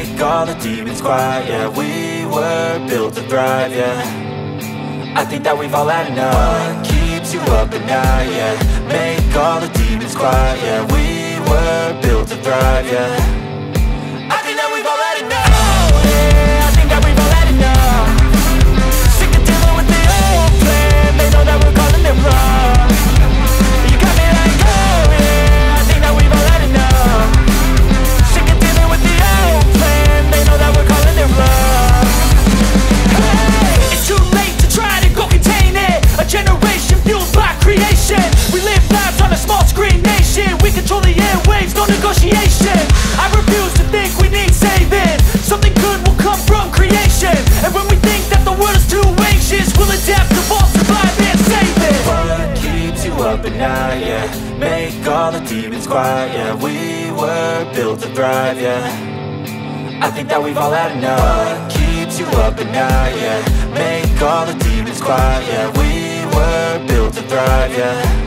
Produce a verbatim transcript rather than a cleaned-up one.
make all the demons quiet. Yeah, we were built to thrive, yeah. I think that we've all had enough. What keeps you up at night, yeah. Make all the demons quiet, yeah. We were built to thrive, yeah. I think that we've all had enough. Oh yeah, I think that we've all had enough. Sick of dealing with the old plan. They know that we're calling it wrong. You got me like, oh yeah, I think that we've all had enough. Sick of dealing with the old plan. They know that we're calling it wrong. Hey, it's too late to try to go contain it. A generation fueled by creation. We live lives on a small screen nation. We control the airwaves, no negotiation. I refuse to think we need saving. Something good will come from creation. And when we think that the world is too anxious, we'll adapt, evolve, survive and save it. What keeps you up at night, yeah. Make all the demons quiet, yeah. We were built to thrive, yeah. I think that we've all had enough. What keeps you up at night, yeah. Make all the demons quiet, yeah. We were built to thrive, yeah.